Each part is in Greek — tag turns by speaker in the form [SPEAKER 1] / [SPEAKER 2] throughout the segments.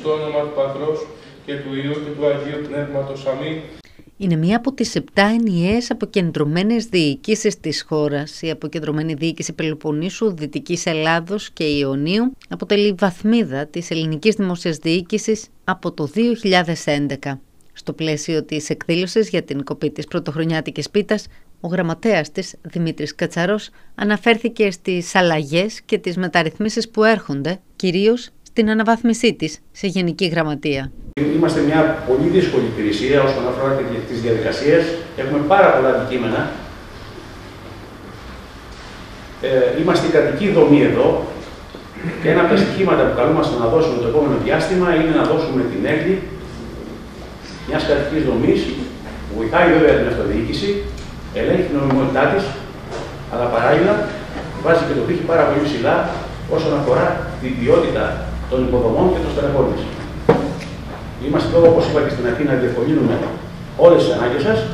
[SPEAKER 1] στο όνομα του Πατρός και του Υιού και του Αγίου Πνεύματος. Αμήν.
[SPEAKER 2] Είναι μία από τις 7 ενιαίες αποκεντρωμένες διοικήσεις της χώρας. Η αποκεντρωμένη διοίκηση Πελοποννήσου, Δυτικής Ελλάδος και Ιωνίου αποτελεί βαθμίδα της ελληνικής δημόσιας διοίκησης από το 2011. Στο πλαίσιο της εκδήλωσης για την κοπή της πρωτοχρονιάτικης πίτας, ο γραμματέας της, Δημήτρης Κατσαρός, αναφέρθηκε στις αλλαγές και τις μεταρρυθμίσεις που έρχονται, κυρίως στην αναβάθμισή της σε Γενική Γραμματεία.
[SPEAKER 3] Είμαστε μια πολύ δύσκολη υπηρεσία όσον αφορά τις διαδικασίες. Έχουμε πάρα πολλά αντικείμενα. Είμαστε η κρατική δομή εδώ και ένα από τα στοιχήματα που καλούμαστε να δώσουμε το επόμενο διάστημα είναι να δώσουμε την έγκλη μιας κρατικής δομής που βοηθάει βέβαια την αυτοδιοίκηση, ελέγχει την νομιμότητά της, αλλά παράλληλα βάζει και το πύχη πάρα πολύ ψηλά όσον αφορά την ποιότητα των υποδομών και των στελεχών της. Είμαστε εδώ, όπως είπα και στην αρχή, να διευκολύνουμε όλες τις ανάγκες σας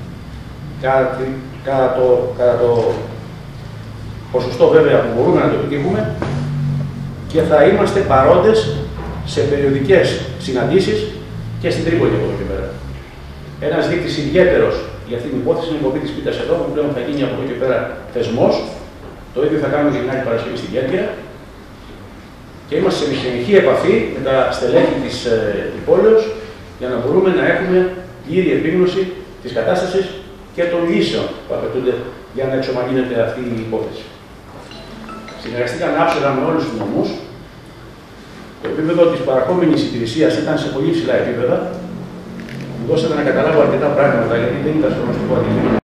[SPEAKER 3] κατά το ποσοστό βέβαια που μπορούμε να το επιτύχουμε και θα είμαστε παρόντες σε περιοδικές συναντήσεις και στην Τρίπολη από εδώ και πέρα. Ένας δείκτης ιδιαίτερος για αυτή την υπόθεση είναι η κοπή της πίτας εδώ, που πλέον θα γίνει από εδώ και πέρα θεσμός. Το ίδιο θα κάνουμε και την άλλη Παρασκευή στην Κέρκυρα. Και είμαστε σε συνεχή επαφή με τα στελέχη της πόλεως για να μπορούμε να έχουμε πλήρη επίγνωση της κατάστασης και των λύσεων που απαιτούνται για να εξομαλύνεται αυτή η υπόθεση. Συνεργαστήκαμε άψογα με όλους τους νομούς. Το επίπεδο της παραχόμενης υπηρεσίας ήταν σε πολύ ψηλά επίπεδα. Μου δώσατε να καταλάβω αρκετά πράγματα γιατί δεν ήταν στο γνωστικό αντικείμενο.